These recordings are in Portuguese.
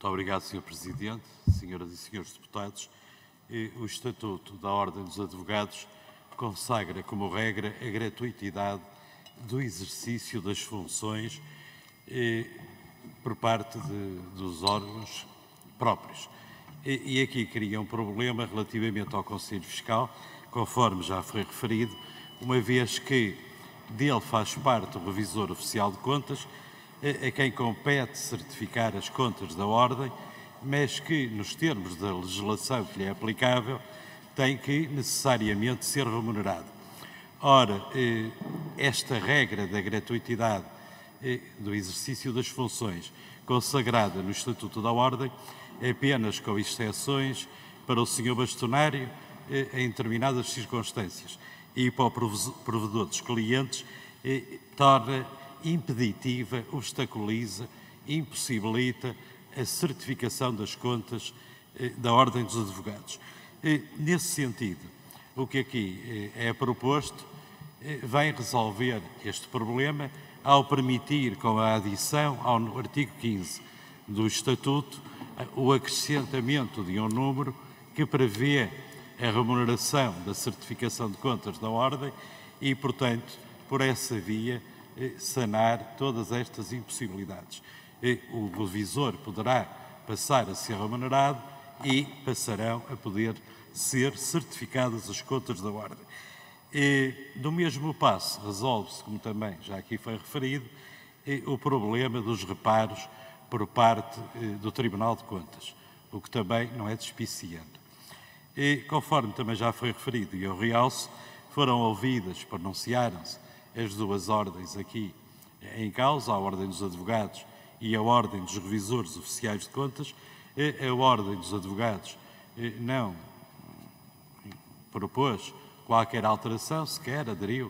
Muito obrigado, Sr. Presidente, senhoras e senhores deputados. O Estatuto da Ordem dos Advogados consagra como regra a gratuitidade do exercício das funções por parte dos órgãos próprios. E aqui cria um problema relativamente ao Conselho Fiscal, conforme já foi referido, uma vez que dele faz parte o Revisor Oficial de Contas, a quem compete certificar as contas da Ordem, mas que, nos termos da legislação que lhe é aplicável, tem que necessariamente ser remunerado. Ora, esta regra da gratuitidade do exercício das funções consagrada no Estatuto da Ordem, apenas com exceções para o Sr. Bastonário em determinadas circunstâncias e para o provedor dos clientes, torna impeditiva, obstaculiza, impossibilita a certificação das contas da Ordem dos Advogados. Nesse sentido, o que aqui é proposto vai resolver este problema ao permitir, com a adição ao artigo 15 do Estatuto, o acrescentamento de um número que prevê a remuneração da certificação de contas da Ordem e, portanto, por essa via, sanar todas estas impossibilidades. O revisor poderá passar a ser remunerado e passarão a poder ser certificadas as contas da Ordem. Do mesmo passo, resolve-se, como também já aqui foi referido, o problema dos reparos por parte do Tribunal de Contas, o que também não é despiciante. Conforme também já foi referido, e eu realço, foram ouvidas, pronunciaram-se as duas ordens aqui em causa, a Ordem dos Advogados e a Ordem dos Revisores Oficiais de Contas. A Ordem dos Advogados não propôs qualquer alteração, sequer aderiu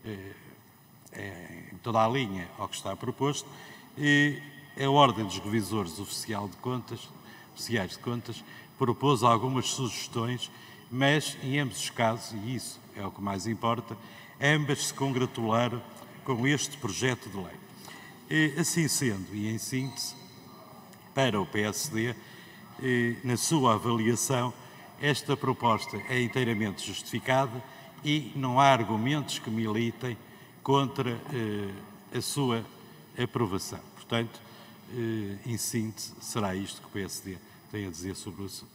em toda a linha ao que está proposto. A Ordem dos Revisores Oficiais de Contas propôs algumas sugestões, mas em ambos os casos, e isso é o que mais importa, ambas se congratularam com este projeto de lei. Assim sendo, e em síntese, para o PSD, na sua avaliação, esta proposta é inteiramente justificada e não há argumentos que militem contra a sua aprovação. Portanto, em síntese, será isto que o PSD tem a dizer sobre o assunto.